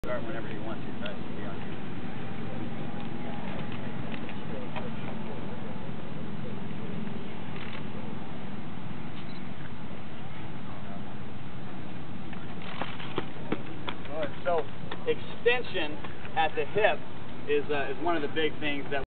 Start whenever you want to, Tyson. Be on here. So extension at the hip is one of the big things that